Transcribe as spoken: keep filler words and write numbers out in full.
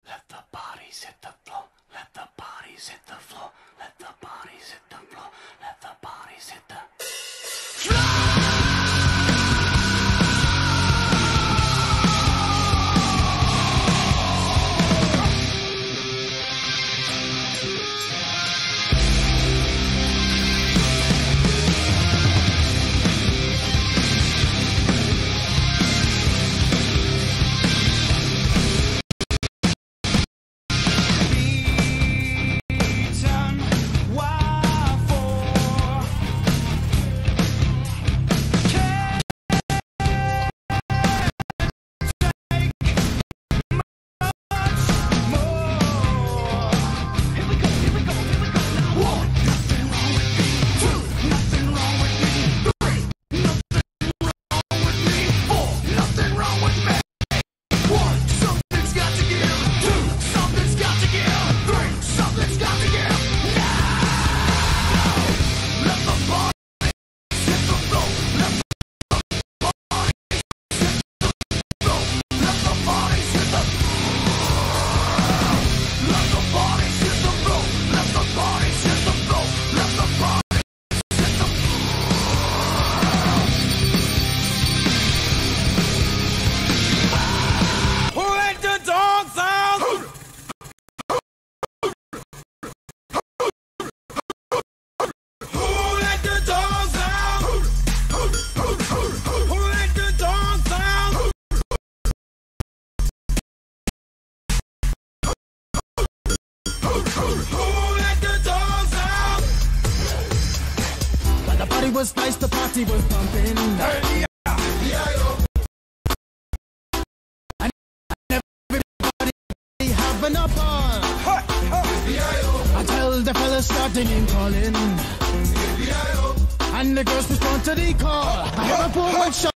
Let the bodies hit the floor. Let the bodies hit the floor. Let the bodies hit the floor. Let the bodies hit the floor. Was nice, the party was pumping. Hey, yeah, yeah, and everybody having a ball. Ha, ha, yeah, until the fellas started name calling, yeah, and the girls respond to the call. I have a poor one shot.